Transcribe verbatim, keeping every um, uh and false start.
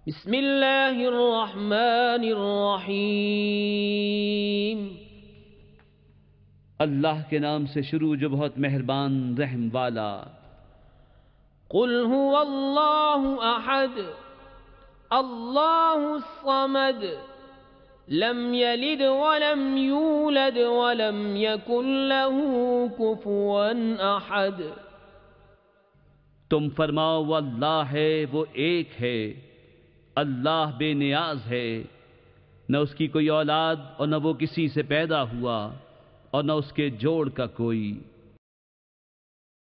बिस्मिल्लाहिर्रहमानिर्रहीम। अल्लाह के नाम से शुरू जो बहुत मेहरबान रहम वाला। कुल हुवल्लाहु अहद अल्लाहुस समद लम यलिद वलम यूलद वलम यकुल लहू कुफुवन अहद। तुम फरमाओ वो अल्लाह है, वो एक है, अल्लाह बेनियाज है, न उसकी कोई औलाद और न वो किसी से पैदा हुआ और न उसके जोड़ का कोई।